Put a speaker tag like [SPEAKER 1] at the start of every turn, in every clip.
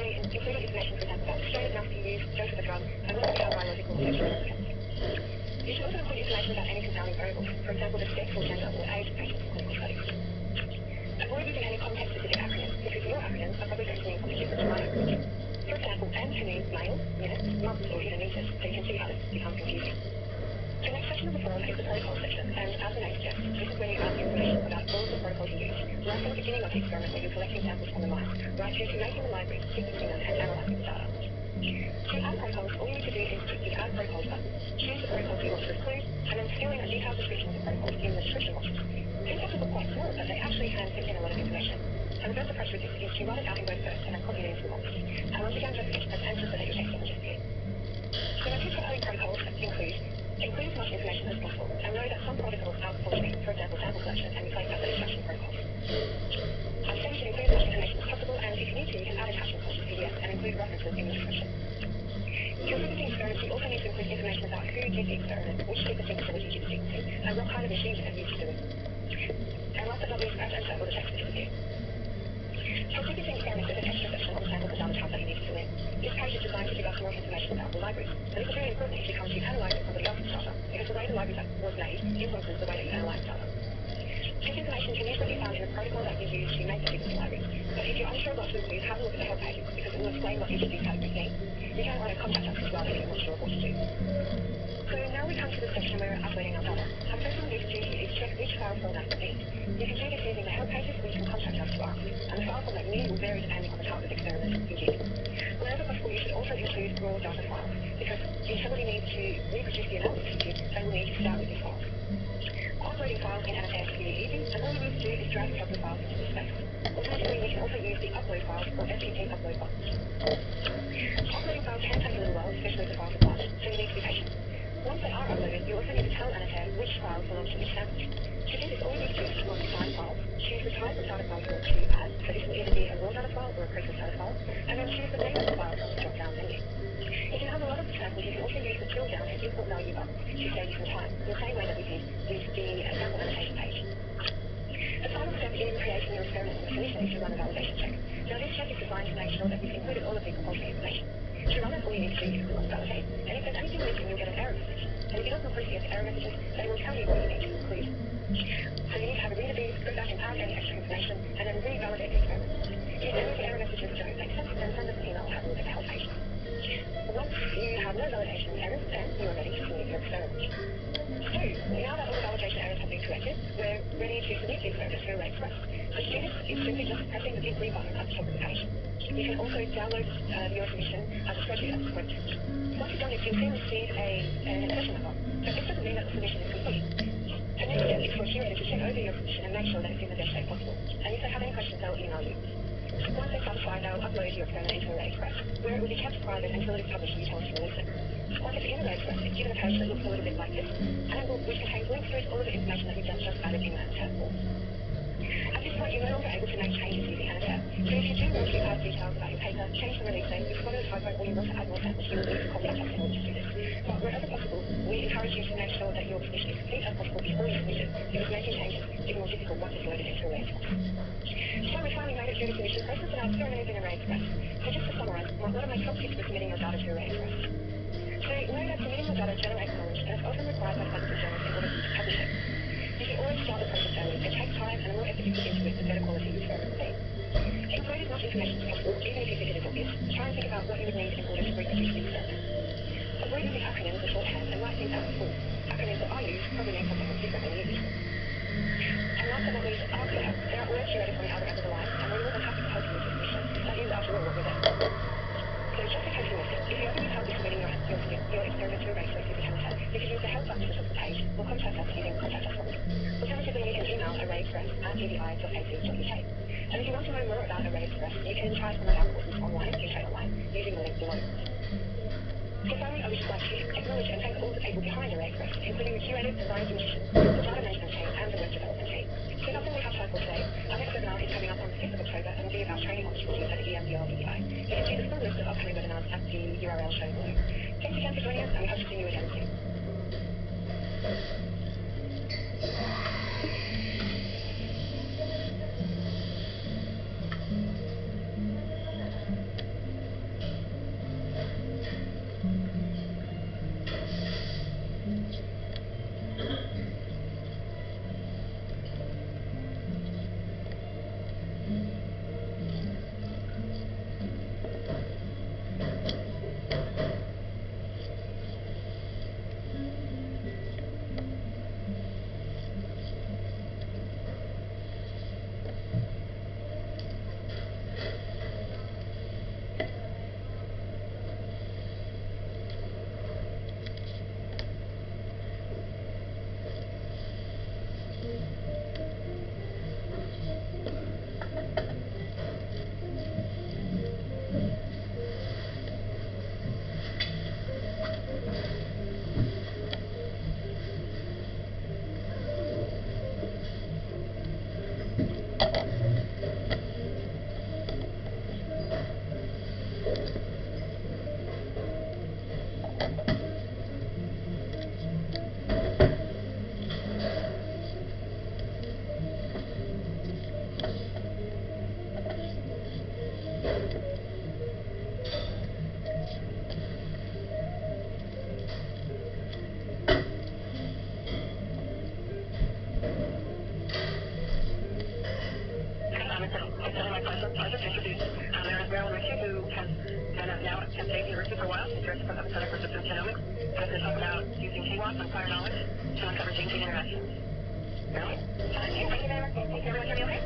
[SPEAKER 1] may include information, for example, about strain enough to use, dose of the drug, and whether we have biological or sexual significance. You should also include information about any confounding variables, for example, the sex or gender or age of patients in clinical studies. Avoid using any context-specific acronyms, because your acronyms are probably going to mean something different to my acronyms. For example, AMP can mean male, minutes, months, or even meters, so you can see how this becomes confusing. The next section of the form is the protocol section, and as the name suggests, this is where you ask information about all of the protocols you use, right from the beginning of the experiment where you're collecting samples from the mice, right through to making the libraries, sequencing them, and analyzing the data. To add protocols, all you need to do is click the Add Protocols button, choose the protocols you want to include, and then fill in a detailed description of the protocols in the description boxes. These boxes are quite small, but they actually can contain a lot of information. And the best approach with this is to write it out in Word first and then copy it into the box. And once again, just press Enter so that your text doesn't disappear. So the tips for adding protocols include as much information as possible, and know that some protocols are functioning, for example, sample collection and replace that with extraction protocols. I've said you should include as much information as possible, and if you need to, you can add attachments such as PDFs and include references in the description. For sequencing experiments, you also need to include information about who did the experiment, which sequencing facility did the sequencing, and what kind of machines it used to do it. And last but not least, press Enter or the text will disappear. For sequencing experiments, there's an extra section on the sample data type that you need to fill in. This page is designed to give us more information about the libraries. So this is really important if you come to analysing somebody else's data, because the way the library was made influences the way that you analyse data. This information can usually be found in the protocol that you use to make the sequencing library. But if you're unsure what to include, have a look at the help pages, because it will explain what each of these categories mean. You can either contact us as well if you're not sure what to do. So now we come to the section where we're uploading our data. And the first thing we need to do here is check which file format we need. You can do this using the help pages, or you can contact us to ask. And the file format you need will vary depending on the type of experiment you did. Wherever possible, you should also include raw data files, because the utility needs to reproduce the analysis you did, they will need to start with this file. Uploading files in Annotate is really easy, and all you need to do is drag and drop the files into the space. Alternatively, you can also use the upload files or FTP upload buttons. Uploading files can take a little while, especially if the files are large, so you need to be patient. Once they are uploaded, you also need to tell Annotate which files belong to which sample. To do this, all you need to do is click on Define Files, choose the type of data file you want to add, so this will either be a raw data file or a processed data file, and then choose the name of the file from the drop-down menu. If you have a lot of samples, you can also use the drill down and import value up to save you some time, in the same way that we did with the sample annotation page. The final step in creating your experimental solution is to run a validation check. Now this check is designed to make sure that you've included all of the compulsory information. To run it, all you need to do is click on Validate, and if there's anything missing, you'll get an error message. And if you don't completely get the error messages, they will tell you what you need to include. So you need to have a read of these, go back and add any extra information, and then revalidate the experiment. If any of the error messages don't make sense, then send us an email to have a look at the help page. Once you have no validation errors, then you are ready to submit your experiment. So, now that all the validation errors have been corrected, we're ready to submit the experiment to Array Express. So to do this, it's simply just pressing the big green button at the top of the page. You can also download your submission as a spreadsheet as a web text. Once you've done this, you'll soon receive an impression number. So this doesn't mean that the submission is complete. The next step is for a curator to check over your submission and make sure that it's in the best shape possible. And if they have any questions, they'll email you. Once they're satisfied, they'll upload your experiment into Array Express, where it will be kept private until it is published and you tell us to release it. Once it's in Array Express, it's given a page that looks a little bit like this, and which contains links to all of the information that you've just added in the Annotate form. At this point, you're no longer able to make changes using Annotate. So if you do want to add details about your paper, change the release date, you've spotted a typo, or you want to add more samples, you will need to contact us in order to do this. But wherever possible, we encourage you to make sure that your submission is complete as possible before you submit it, because making changes is more difficult once it's loaded into Array Express. So we're finally made it through the submission process, and our experiment is in Array Express. So just to summarise, what are my top tips for submitting your data to Array Express? So know that submitting your data generates knowledge, and it's often required by scientific journals in order to publish it. You should always start the process early. It takes time, and the more effort you put into it, the better quality your experiment will be. Include as much information as possible, even if you think it is obvious. Try and think about what you would need in order to reproduce the experiment. Avoid using acronyms or shorthand, and write things out in full. Acronyms that I use probably mean something different than you use. And last but not least, ask for help. There are always curators on the other end of the line, and we're more than happy to help you with your submission. That is, after all, what we're there for. So just in case you missed it, if you ever need help with submitting your experiment to Array Express using Annotate, you can use the help button at the top of the page, or contact us using the contact us form. Alternatively, you can email arrayexpress@dvi.ac.uk. And if you want to know more about Array Express, you can try some of our courses online, UK Online, using the link below. So finally, I would just like to acknowledge and thank all the people behind Array Express, including the curators, the bioinformaticians, the data management team, and the web development team. So that's all we have time for today. Our next webinar is coming up on the 5th of October and will be about training opportunities at EMDR BI. You can see the full list of upcoming webinars at the URL shown below. Thanks again for joining us, and we hope to see you again soon. And today, University for a while, is director of the Center for Systems Genomics. I'm going to talk about using KWAS on prior knowledge to uncover gene interactions. Really? Okay, thank you very much. Thank you, everyone. Hear me okay?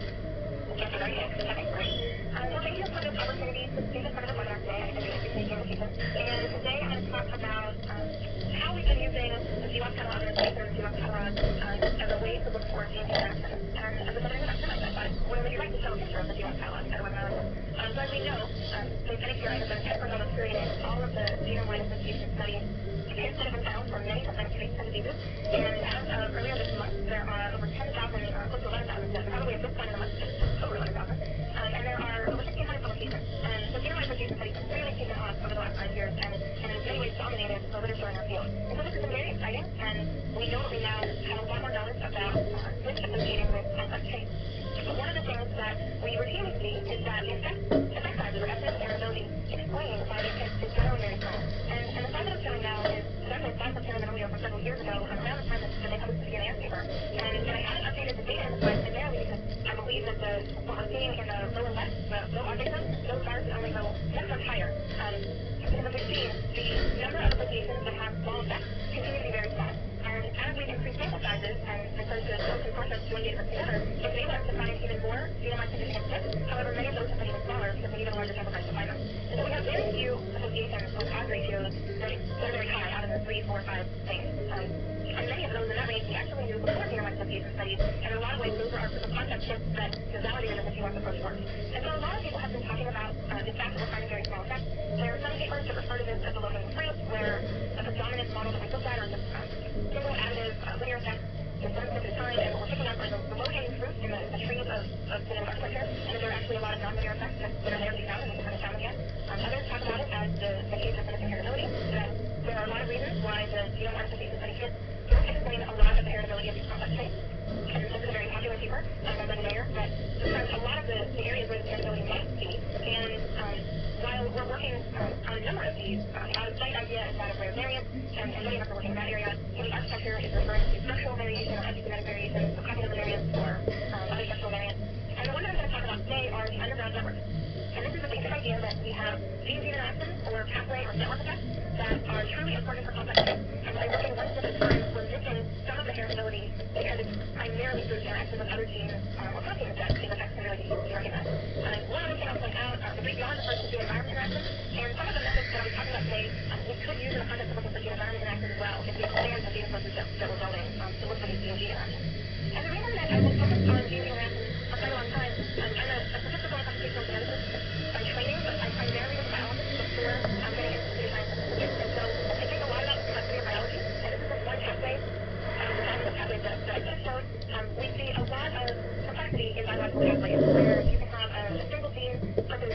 [SPEAKER 1] Yes, very good. Okay, great. Well, thank you for this opportunity to speak in front of the webinar today. I really appreciate your invitation. And today I'm going to talk about how we've been using the GWAS catalog and the GWAS catalog as a way to look for gene interactions. And as a better introduction, I thought it would be right to show a picture of the GWAS catalog at a webinar like this. So as we know, NHGRI has been an expert on curating all of the genome-wide association studies that have been found for many different traits and diseases. And as of earlier this month, there are over 10,000, close to 11,000, probably at this point in the month, just over 11,000. And there are over 1,600 publications. And the genome-wide association studies have really taken off over the last 5 years and in many ways dominated the literature in our field. And so this has been very exciting, and we know that we now have a lot more knowledge about risk associated with complex traits. But one of the things that we routinely see is that the effect sizes or estimates of variability explained by the effects is generally very small. And the slide that I'm showing now is actually a slide from Sarah Manolio from several years ago, around the time that they published the DNAS paper. And I haven't updated the data in the slide primarily because I believe that what we're seeing in the lower left, the low object zone, those bars only go next much higher. Because as we've seen, the number of associations that have small effects continue to be very small. And as we increase sample sizes and start to build consortia to join data sets together, it's enabled us to find even more genome significant fits. However, many of those have been even smaller because we need a larger sample size to find them. And so we have very few associations with odds ratios that are very high, out of the 3, 4, 5 range. And many of those in that range we actually knew before genome association studies. And in a lot of ways, those are our proof of concept kits that validated that the GWAS approach works. And so a lot of people have been talking about the fact that we're finding very small effects. There are some papers that refer to this as a low-hanging fruit, where the predominant model that we look at are just single additive linear effects in some point in time, and what we're picking up are the low-hanging fruit in the trees of genetic architecture, and that there are actually a lot of non-linear effects that are there to be found, and we just haven't found them yet. Others talk about it as the case of missing heritability, that there are a lot of reasons why the genome modification study kits don't explain a lot of the heritability of these complex traits. And this is a very popular paper by Benny Mayer that describes a lot of the areas where the heritability might be. And while we're working on a number of these, the out-of-site idea is that of rare variants, and many of us are working in that area. The architecture is referring to structural variation or epigenetic variation, so copy number variants or other structural variants. And the ones that I'm going to talk about today are the underground networks. And this is the basic idea that we have gene interactions or pathway or network effects that are truly important for complex traits. And by working one step at a time, we're missing some of the heritability because it's primarily through interactions with other genes or proteins that these effects can really be recognized. One other thing I'll point out, the great beyond refers to gene environment interactions, and some of the methods that I'll be talking about today we could use in the context of looking for gene environment interactions as well if we expand the data sources that we're building to look for these gene interactions. And the reason that I've been focused on gene interactions for quite a long time, I'm a statistical and computational geneticist by training, but I primarily was a biologist before getting into computer science and statistics. And so I think a lot about the complexity of biology, and this is just one pathway besides the pathways that I just showed. We see a lot of complexity in biological pathways where you can have a single gene, such as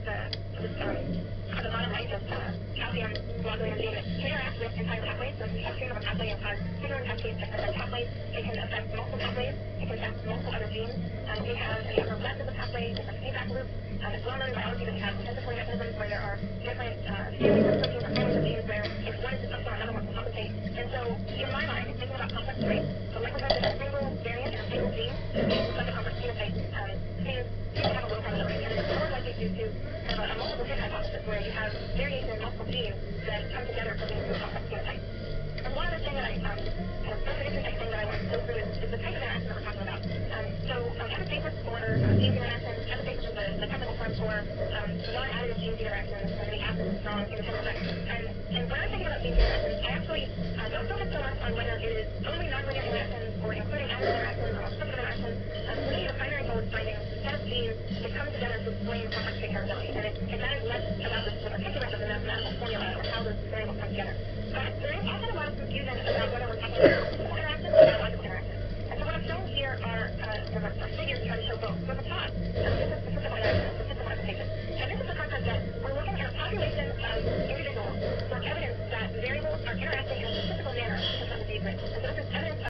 [SPEAKER 1] on the bottom right, just calcium globulin gene that interacts with entire pathways. So if you upstream of a pathway and cause tubular cascades that affect pathways, it can affect multiple pathways, it can affect multiple other genes. We have in the upper left of the pathway different feedback loops. It's well known in biology that we have compensatory mechanisms where there are different families of proteins or families of genes where if one is dysfunctional, another one can compensate. And so in my mind, thinking about complex traits, the likelihood that a single variant in a single gene could lead to such a complex phenotype seems to have a low probability. And it's more likely due to kind of a multiple hit hypothesis where you have variation in multiple genes that come together to lead to a complex phenotype. And one other thing that kind of interesting thing that I want to go through is the type of interaction that we're talking about. So epistasis or gene interactions, epistasis is the technical term for non-additive gene interactions when the acid is strong in the heterozygous. And when I'm thinking about gene interactions, I actually don't focus so much on whether it is only nonlinear interactions or including additive interactions or multiplicative interactions. For me, the primary goal is finding a set of genes that come together to explain complex trait heritability. And that is less about the particulars of the mathematical formula or how those variables come together. But there is often a lot of confusion about whether we're talking about physical interactions or biological interactions. And so what I'm showing here are a figure to try to show both. So at the top, this is statistical interaction, statistical representation. And this is the concept that we're looking at a population of individuals for evidence that variables are interacting in a specific